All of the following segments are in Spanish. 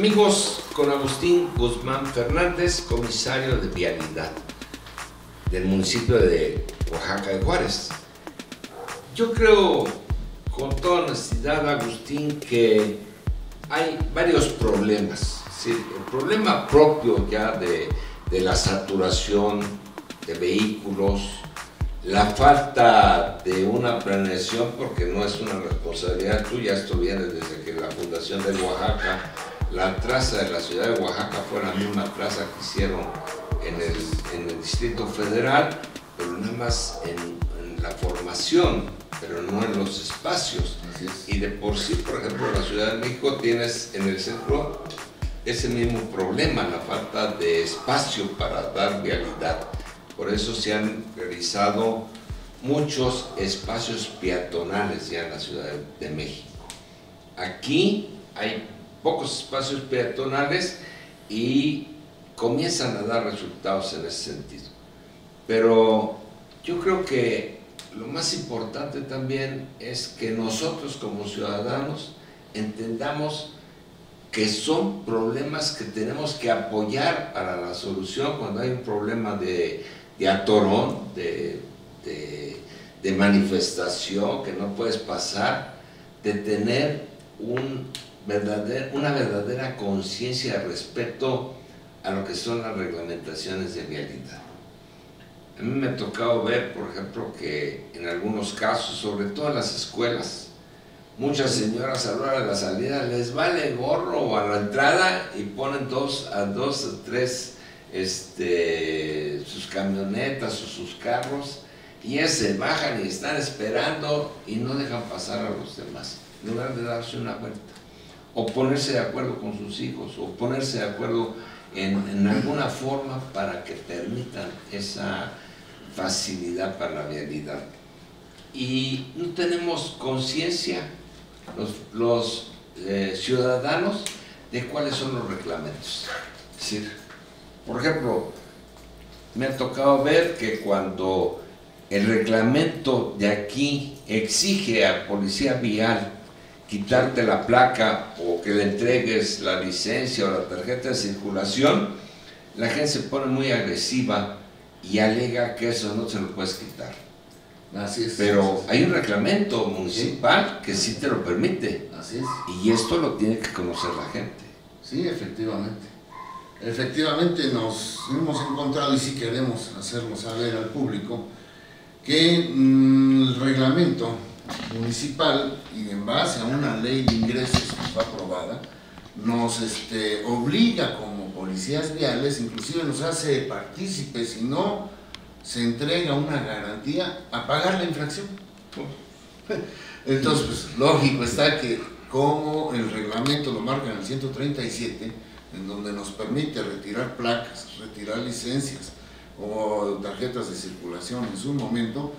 Amigos, con Agustín Guzmán Fernández, comisario de Vialidad del municipio de Oaxaca de Juárez. Yo creo, con toda honestidad, Agustín, que hay varios problemas. ¿Sí? El problema propio ya de la saturación de vehículos, la falta de una planeación, porque no es una responsabilidad tuya, esto viene desde que la Fundación de Oaxaca, la traza de la ciudad de Oaxaca fue la misma traza que hicieron en el Distrito Federal, pero nada más en la formación, pero no en los espacios. Y de por sí, por ejemplo, en la Ciudad de México tienes en el centro ese mismo problema, la falta de espacio para dar vialidad. Por eso se han realizado muchos espacios peatonales ya en la Ciudad de México. Aquí hay pocos espacios peatonales y comienzan a dar resultados en ese sentido. Pero yo creo que lo más importante también es que nosotros como ciudadanos entendamos que son problemas que tenemos que apoyar para la solución cuando hay un problema de atorón, de manifestación que no puedes pasar, de tener una verdadera conciencia respecto a lo que son las reglamentaciones de vialidad. A mí me ha tocado ver, por ejemplo, que en algunos casos, sobre todo en las escuelas, muchas señoras a la hora de la salida les vale gorro o a la entrada y ponen dos o tres sus camionetas o sus carros y ya se bajan y están esperando y no dejan pasar a los demás, en lugar de darse una vuelta o ponerse de acuerdo con sus hijos o ponerse de acuerdo en alguna forma para que permitan esa facilidad para la vialidad. Y no tenemos conciencia los ciudadanos de cuáles son los reglamentos. Es decir, por ejemplo, me ha tocado ver que cuando el reglamento de aquí exige a policía vial quitarte la placa o que le entregues la licencia o la tarjeta de circulación, la gente se pone muy agresiva y alega que eso no se lo puedes quitar. Así es. Pero hay un reglamento municipal que sí te lo permite. Así es. Y esto lo tiene que conocer la gente. Sí, efectivamente. Efectivamente nos hemos encontrado, y si queremos hacerlo saber al público, que el reglamento municipal, y en base a una ley de ingresos que fue aprobada, nos obliga como policías viales, inclusive nos hace partícipes, y no se entrega una garantía a pagar la infracción. Entonces, pues, lógico está que como el reglamento lo marca en el 137, en donde nos permite retirar placas, retirar licencias o tarjetas de circulación en su momento,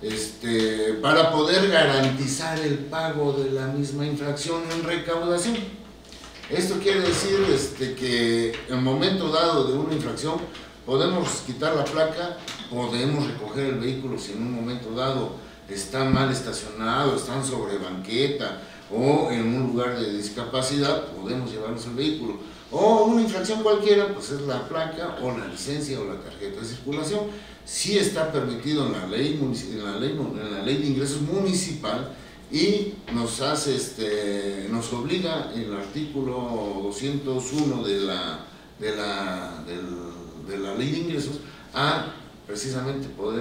para poder garantizar el pago de la misma infracción en recaudación. Esto quiere decir que en el momento dado de una infracción podemos quitar la placa, podemos recoger el vehículo si en un momento dado está mal estacionado, están sobre banqueta o en un lugar de discapacidad, podemos llevarnos el vehículo. O una infracción cualquiera, pues es la placa o la licencia o la tarjeta de circulación. Sí está permitido en la ley de ingresos municipal y nos obliga el artículo 201 de la ley de ingresos a precisamente poder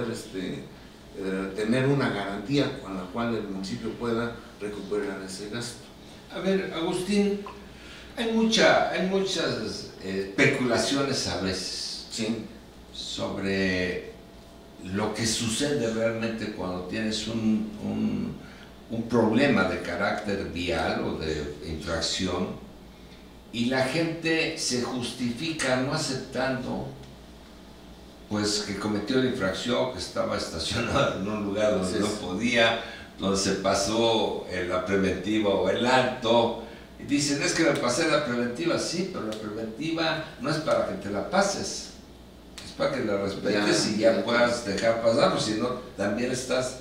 tener una garantía con la cual el municipio pueda recuperar ese gasto. A ver, Agustín, hay muchas especulaciones a veces, sí, sobre lo que sucede realmente cuando tienes un problema de carácter vial o de infracción y la gente se justifica no aceptando pues que cometió la infracción, que estaba estacionado en un lugar donde no podía, donde se pasó la preventiva o el alto, y dicen, es que me pasé la preventiva. Sí, pero la preventiva no es para que te la pases, es para que la respetes y ya puedas dejar pasar, porque si no también estás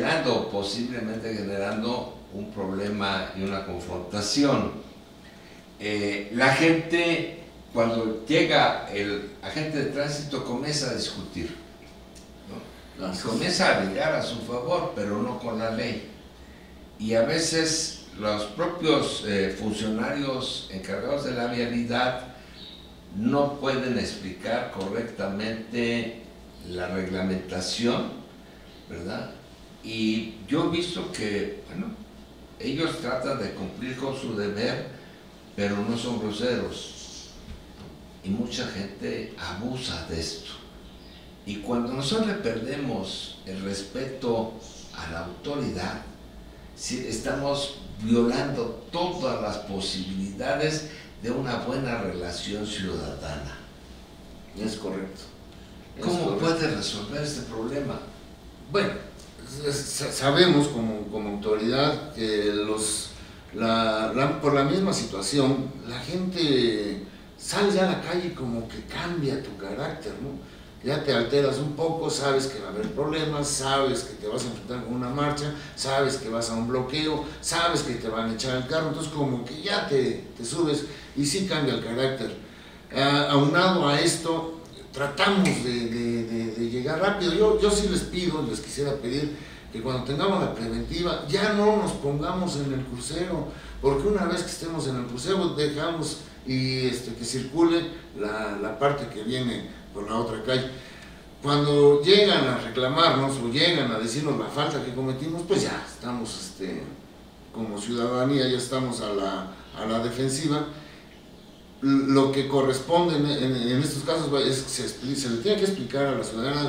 posiblemente generando un problema y una confrontación. la gente, cuando llega el agente de tránsito, comienza a discutir, ¿no? Y comienza a alegar a su favor, pero no con la ley. Y a veces los propios funcionarios encargados de la vialidad no pueden explicar correctamente la reglamentación, ¿verdad? Y yo he visto que, bueno, ellos tratan de cumplir con su deber, pero no son groseros. Y mucha gente abusa de esto. Y cuando nosotros le perdemos el respeto a la autoridad, si estamos violando todas las posibilidades de una buena relación ciudadana. Es correcto. ¿Cómo puede resolver este problema? Bueno, sabemos como autoridad que por la misma situación, la gente sale a la calle como que cambia tu carácter, ¿no? Ya te alteras un poco, sabes que va a haber problemas, sabes que te vas a enfrentar con una marcha, sabes que vas a un bloqueo, sabes que te van a echar el carro, entonces como que ya te subes y sí cambia el carácter. Aunado a esto, tratamos de llegar rápido. Yo sí les quisiera pedir que cuando tengamos la preventiva ya no nos pongamos en el crucero, porque una vez que estemos en el crucero dejamos y que circule la parte que viene por la otra calle. Cuando llegan a reclamarnos o llegan a decirnos la falta que cometimos, pues ya estamos como ciudadanía, ya estamos a la defensiva. Lo que corresponde en estos casos es que se le tiene que explicar a la ciudadana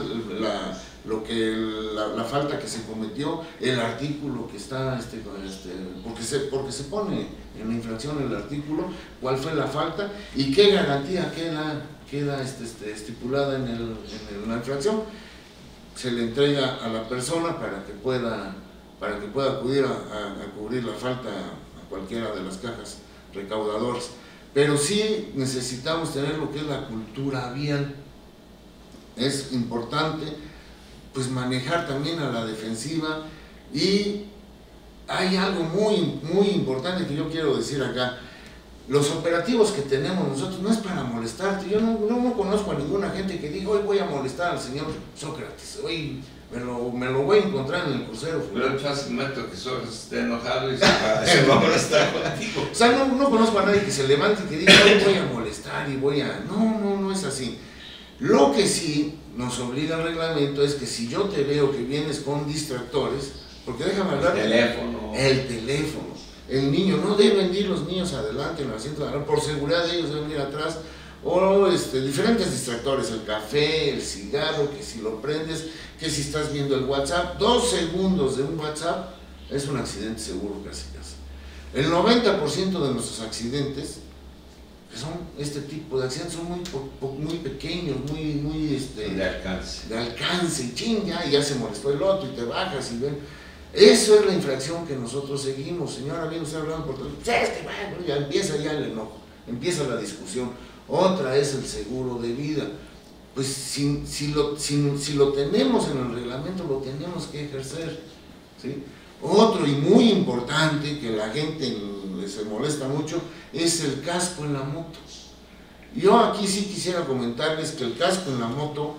la falta que se cometió, el artículo que está, porque se pone en la infracción el artículo, cuál fue la falta y qué garantía queda estipulada en la infracción. Se le entrega a la persona para que pueda acudir a cubrir la falta a cualquiera de las cajas recaudadoras. Pero sí necesitamos tener lo que es la cultura vial. Es importante pues manejar también a la defensiva, y hay algo muy importante que yo quiero decir acá. Los operativos que tenemos nosotros no es para molestarte. Yo no conozco a ninguna gente que diga hoy voy a molestar al señor Sócrates, hoy me lo voy a encontrar en el crucero. Pero es fácilmente que Sócrates esté enojado y se va a molestar contigo. O sea, no conozco a nadie que se levante y que diga hoy voy a molestar y voy a... No es así. Lo que sí nos obliga el reglamento es que si yo te veo que vienes con distractores, porque déjame hablar... El teléfono. El niño, no deben ir los niños adelante en el asiento de adelante, por seguridad de ellos deben ir atrás, o diferentes distractores, el café, el cigarro, que si lo prendes, que si estás viendo el WhatsApp, 2 segundos de un WhatsApp es un accidente seguro casi. El 90% de nuestros accidentes, que son este tipo de accidentes, son muy pequeños, muy de alcance, y ya se molestó el otro y te bajas y ven. Eso es la infracción que nosotros seguimos. Señora, viene usted hablando por todo. Ya empieza el enojo, empieza la discusión. Otra es el seguro de vida. Pues si lo tenemos en el reglamento, lo tenemos que ejercer, ¿sí? Otro y muy importante que la gente se molesta mucho es el casco en la moto. Yo aquí sí quisiera comentarles que el casco en la moto,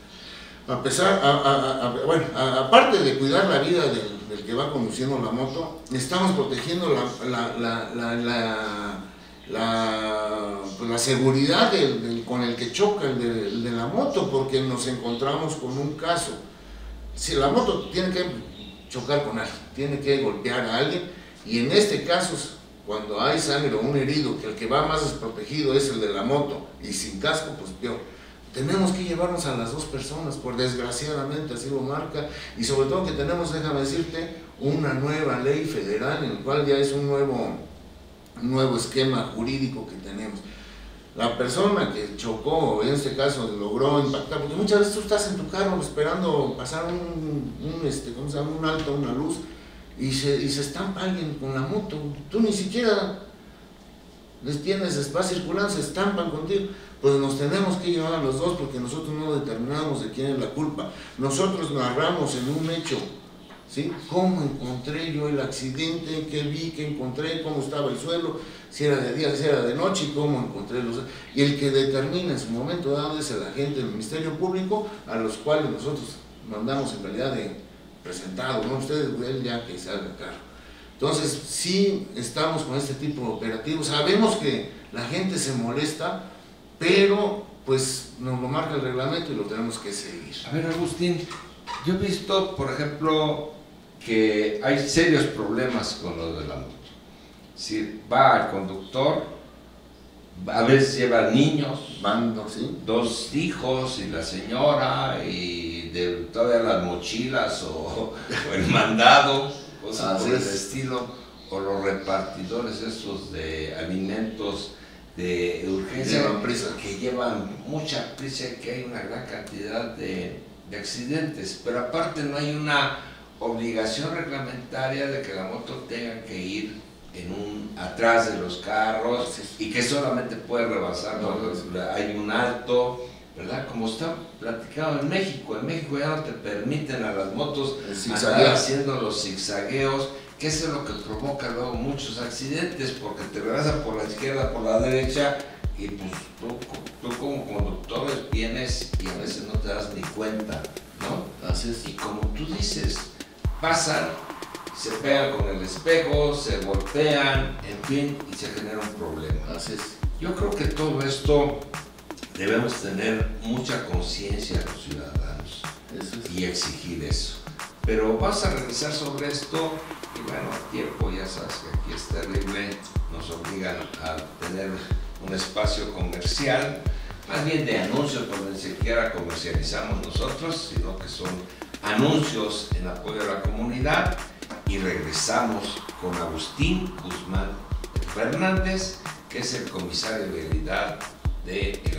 aparte de cuidar la vida del que va conduciendo la moto, estamos protegiendo la seguridad con el que choca el de la moto, porque nos encontramos con un caso. Si la moto tiene que chocar con alguien, tiene que golpear a alguien, y en este caso, cuando hay sangre o un herido, que el que va más desprotegido es el de la moto, y sin casco, pues peor. Tenemos que llevarnos a las dos personas, por desgraciadamente así lo marca, y sobre todo que tenemos, déjame decirte, una nueva ley federal en el cual ya es un nuevo esquema jurídico que tenemos. La persona que chocó, en este caso logró impactar, porque muchas veces tú estás en tu carro esperando pasar un alto, una luz, y se estampa alguien con la moto, tú ni siquiera les tienes, va circulando, se estampan contigo. Pues nos tenemos que llevar a los dos, porque nosotros no determinamos de quién es la culpa. Nosotros narramos en un hecho ¿sí? ¿Cómo encontré yo el accidente? ¿Qué vi? ¿Qué encontré? ¿Cómo estaba el suelo? Si era de día, si era de noche, y cómo encontré los... Y el que determina en su momento dado es el agente del Ministerio Público, a los cuales nosotros mandamos en calidad de presentado, ¿no? Ustedes, él ya que se haga cargo. Entonces, sí estamos con este tipo de operativos. Sabemos que la gente se molesta, pero pues nos lo marca el reglamento y lo tenemos que seguir. A ver, Agustín, yo he visto, por ejemplo, que hay serios problemas con lo de la moto. Es decir, va el conductor, a veces lleva niños, Bando, ¿sí? 2 hijos y la señora, y todavía las mochilas o el mandado, cosas por el estilo, o los repartidores estos de alimentos de urgencia que llevan mucha prisa y que hay una gran cantidad de accidentes, pero aparte no hay una obligación reglamentaria de que la moto tenga que ir atrás de los carros y que solamente puede rebasar, hay un alto, ¿verdad? Como está platicado en México ya no te permiten a las motos andar haciendo los zigzagueos, que eso es lo que provoca luego muchos accidentes, porque te rebasas por la izquierda, por la derecha, y pues tú como conductor vienes y a veces no te das ni cuenta, ¿no? Así es. Y como tú dices, pasan, se pegan con el espejo, se golpean, en fin, y se genera un problema. Así es. Yo creo que todo esto debemos tener mucha conciencia los ciudadanos y exigir eso. Pero vas a revisar sobre esto y bueno, el tiempo ya sabes que aquí es terrible, nos obligan a tener un espacio comercial, más bien de anuncios, donde ni siquiera comercializamos nosotros, sino que son anuncios en apoyo a la comunidad, y regresamos con Agustín Guzmán Fernández, que es el comisario de vialidad de